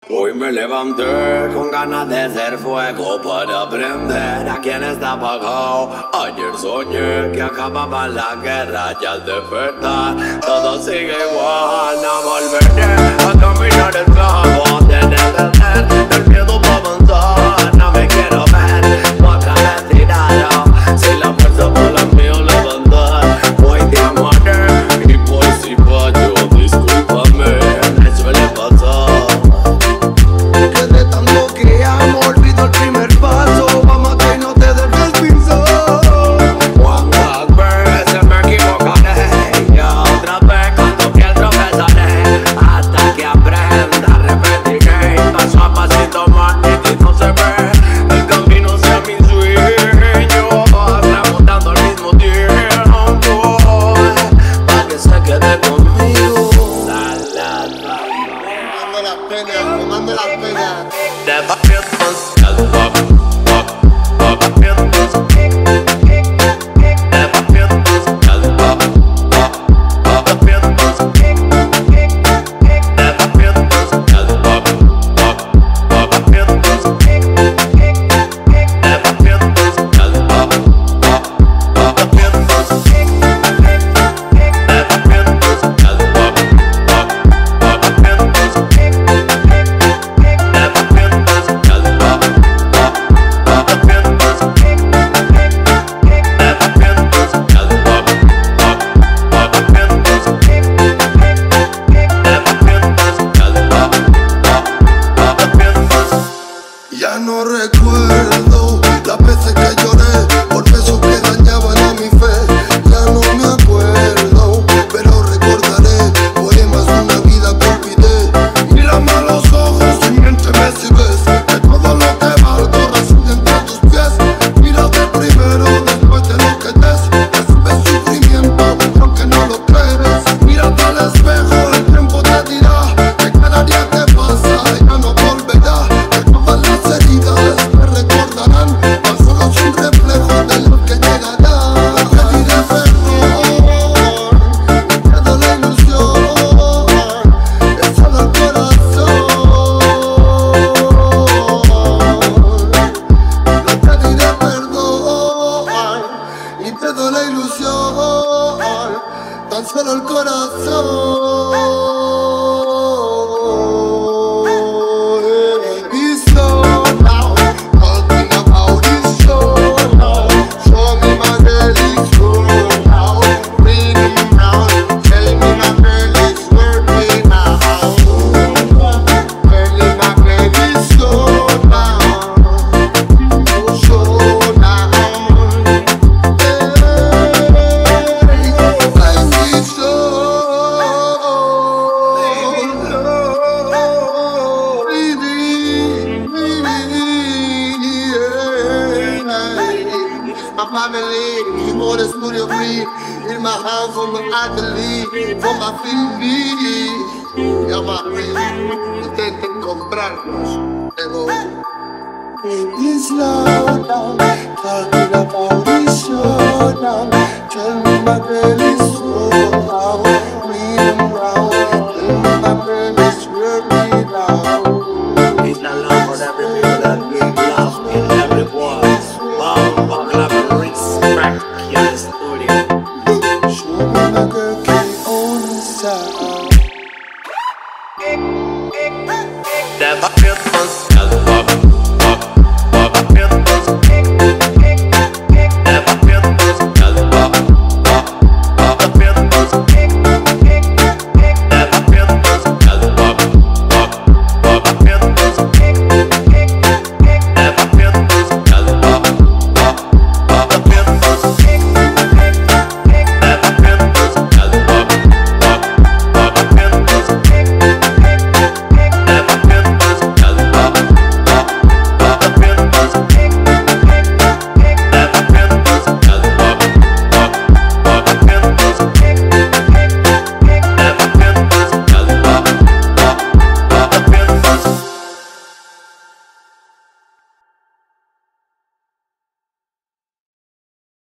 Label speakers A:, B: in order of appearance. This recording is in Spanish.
A: Hoy me levanté con ganas de hacer fuego para prender a quien está apagado. Ayer soñé que acababa la guerra y al despertar todo sigue igual. No volveré a caminar el campo de detener del miedo para avanzar. No me quiero ver otra vez tirado sin la fuerza por la mío levantar. Hoy te amaré y por si fallo discúlpame, me suele pasar. Olvido el primer paso, vamos que no te dejes pensar. Cuántas veces me equivocaré y otra vez cuando piel tropezaré, hasta que aprenda repetiré paso a pasito más nítido se ve el camino hacia mi sueño, preguntando al mismo tiempo para que se quede conmigo.
B: Tomando las penas.
C: Ya no recuerdo las veces que lloré por besos que dañaban a mi fe. Ya no me acuerdo, pero recordaré. Poemas de una vida que olvidé. Mírame a los ojos y miénteme si ves que todo lo que valgo reside entre tus pies. Mírate primero después de lo que des. Recibe sufrimiento aunque no lo crees. Mírate al espejo, el tiempo te dirá que cada día que pasa ya no volverá. Las heridas me recordarán, tan solo es un reflejo de lo que llegará. Te pediré perdón, me queda la ilusión, es solo el corazón. Le pediré perdón y te doy la ilusión, tan solo el corazón. My family, more the studio free. In my house on the atelier, for my Papii. Ya más intenten comprarnos, pero please slow down, talking about this showdown. Tell me my girl is so loud, green and brown. Tell me my girl is where we now.
A: It's not love for every people that we love in every voice.
C: Show me my girl can own the sound.
A: Never feel